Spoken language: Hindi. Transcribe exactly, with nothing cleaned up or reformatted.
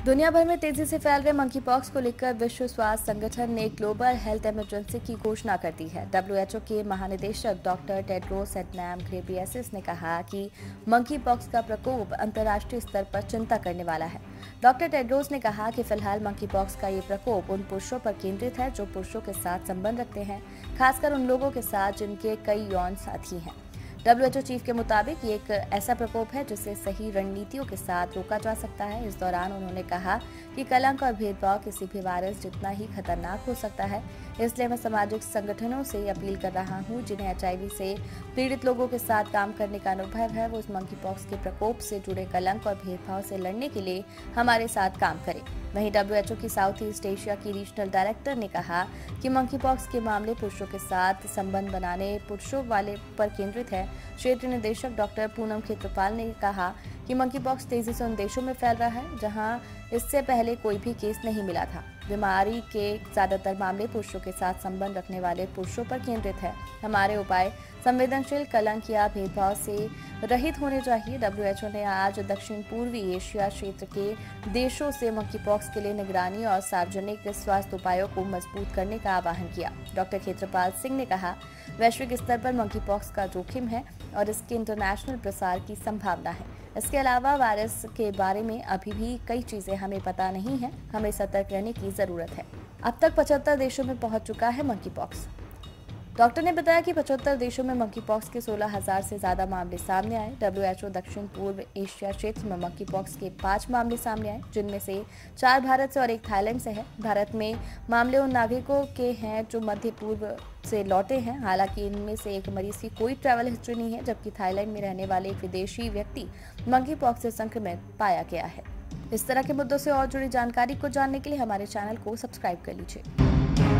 दुनिया भर में तेजी से फैल रहे मंकी पॉक्स को लेकर विश्व स्वास्थ्य संगठन ने ग्लोबल हेल्थ इमरजेंसी की घोषणा कर दी है। डब्ल्यू एच ओ के महानिदेशक डॉक्टर टेड्रोस एडनैम घेब्रेयेसस ने कहा कि मंकी पॉक्स का प्रकोप अंतर्राष्ट्रीय स्तर पर चिंता करने वाला है। डॉक्टर टेड्रोस ने कहा कि फिलहाल मंकी पॉक्स का ये प्रकोप उन पुरुषों पर केंद्रित है जो पुरुषों के साथ संबंध रखते हैं, खासकर उन लोगों के साथ जिनके कई यौन साथी हैं। डब्ल्यू एच ओ चीफ के मुताबिक ये एक ऐसा प्रकोप है जिसे सही रणनीतियों के साथ रोका जा सकता है। इस दौरान उन्होंने कहा कि कलंक और भेदभाव किसी भी वायरस जितना ही खतरनाक हो सकता है, इसलिए मैं सामाजिक संगठनों से अपील कर रहा हूं जिन्हें एच आई वी से पीड़ित लोगों के साथ काम करने का अनुभव है, वो इस मंकी पॉक्स के प्रकोप से जुड़े कलंक और भेदभाव से लड़ने के लिए हमारे साथ काम करें। वहीं डब्ल्यू एच ओ की साउथ ईस्ट एशिया की रीजनल डायरेक्टर ने कहा कि मंकी पॉक्स के मामले पुरुषों के साथ संबंध बनाने पुरुषों वाले पर केंद्रित है। क्षेत्रीय निदेशक डॉक्टर पूनम खेत्रपाल ने कहा कि मंकी पॉक्स तेजी से उन देशों में फैल रहा है जहां इससे पहले कोई भी केस नहीं मिला था। बीमारी के ज्यादातर मामले पुरुषों के साथ संबंध रखने वाले पुरुषों पर केंद्रित है। हमारे उपाय संवेदनशील, कलंक या भेदभाव से रहित होने चाहिए। डब्ल्यू एच ओ ने आज दक्षिण पूर्वी एशिया क्षेत्र के देशों से मंकी पॉक्स के लिए निगरानी और सार्वजनिक स्वास्थ्य उपायों को मजबूत करने का आह्वान किया। डॉक्टर खेत्रपाल सिंह ने कहा, वैश्विक स्तर पर मंकी पॉक्स का जोखिम है और इसके इंटरनेशनल प्रसार की संभावना है। इसके अलावा वायरस के बारे में अभी भी कई चीजें हमें पता नहीं है, हमें सतर्क रहने की जरूरत है। अब तक पचहत्तर देशों में पहुंच चुका है मंकी पॉक्स। डॉक्टर ने बताया कि पचहत्तर देशों में मंकी पॉक्स के सोलह हजार से ज्यादा मामले सामने आए। डब्ल्यू एच ओ दक्षिण पूर्व एशिया क्षेत्र में मंकी पॉक्स के पांच मामले सामने आए, जिनमें से चार भारत से और एक थाईलैंड से है। भारत में मामले उन नागरिकों के हैं जो मध्य पूर्व से लौटे हैं। हालांकि इनमें से एक मरीज की कोई ट्रैवल हिस्ट्री नहीं है, जबकि थाईलैंड में रहने वाले एक विदेशी व्यक्ति मंकी पॉक्स से संक्रमित पाया गया है। इस तरह के मुद्दों से और जुड़ी जानकारी को जानने के लिए हमारे चैनल को सब्सक्राइब कर लीजिए।